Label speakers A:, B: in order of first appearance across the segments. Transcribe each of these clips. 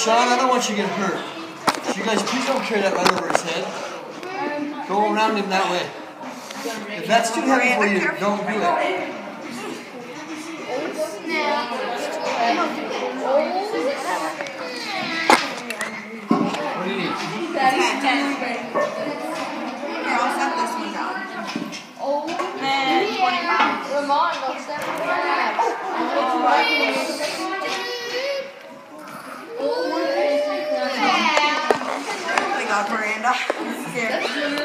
A: Sean, I don't want you to get hurt. So you guys, please don't carry that right over his head. Go around him that way. If that's too heavy for you, don't do it. What do you need?
B: 10. Here, I'll set this one down. And 20 pounds. Oh my God, Miranda. I'm scared.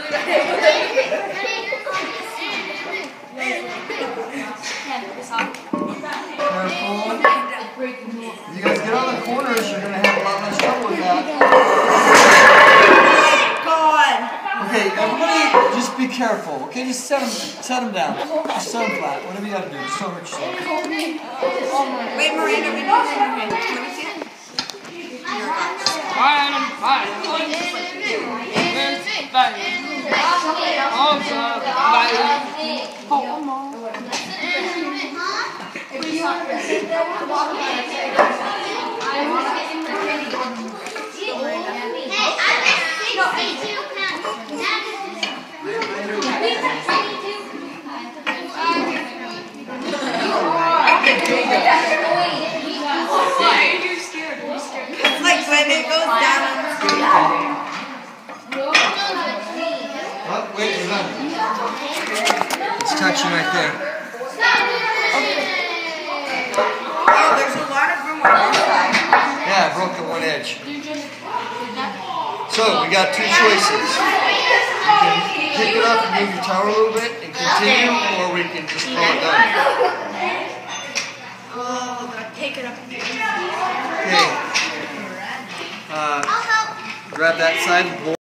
A: Careful. You guys get on the corners, you're going to have a lot less trouble with that.
B: God.
A: Okay, everybody just be careful. Okay, just set them down. Just set them flat. Whatever you got to do, just don't hurt yourself.
B: Wait, Miranda, we need to see your hand. Let me see it.
C: Fine.
B: It's like when it goes down on the screen.
A: What? Wait, you're done. It's touching right there.
B: Oh, there's a lot of room on this side.
A: Yeah, I broke the one edge. So, we got two choices. You can pick it up and move your tower a little bit and continue, or we can just call it done.
B: Take it up.
A: Okay. Grab that side.